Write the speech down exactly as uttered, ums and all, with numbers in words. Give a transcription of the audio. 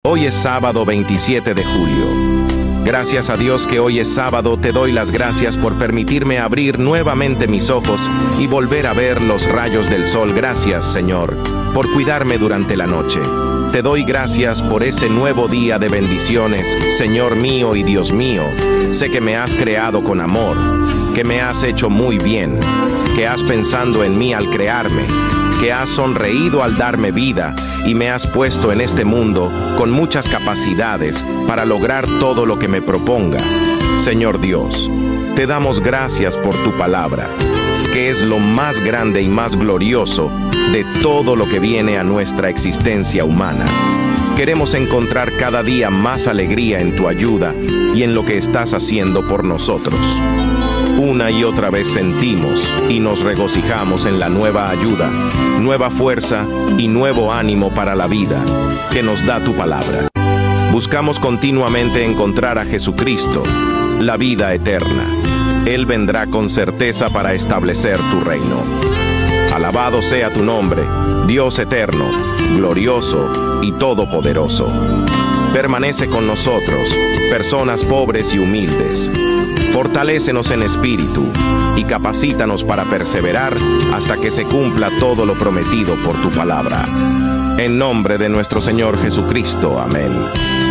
Hoy es sábado veintisiete de julio. Gracias a Dios que hoy es sábado, te doy las gracias por permitirme abrir nuevamente mis ojos y volver a ver los rayos del sol. Gracias, Señor, por cuidarme durante la noche. Te doy gracias por ese nuevo día de bendiciones, Señor mío y Dios mío. Sé que me has creado con amor, que me has hecho muy bien, que has pensado en mí al crearme, que has sonreído al darme vida y me has puesto en este mundo con muchas capacidades para lograr todo lo que me proponga. Señor Dios, te damos gracias por tu palabra, que es lo más grande y más glorioso de todo lo que viene a nuestra existencia humana. Queremos encontrar cada día más alegría en tu ayuda y en lo que estás haciendo por nosotros. Una y otra vez sentimos y nos regocijamos en la nueva ayuda, nueva fuerza y nuevo ánimo para la vida que nos da tu palabra. Buscamos continuamente encontrar a Jesucristo, la vida eterna. Él vendrá con certeza para establecer tu reino. Alabado sea tu nombre, Dios eterno, glorioso y todopoderoso. Permanece con nosotros, personas pobres y humildes. Fortalécenos en espíritu y capacítanos para perseverar hasta que se cumpla todo lo prometido por tu palabra. En nombre de nuestro Señor Jesucristo. Amén.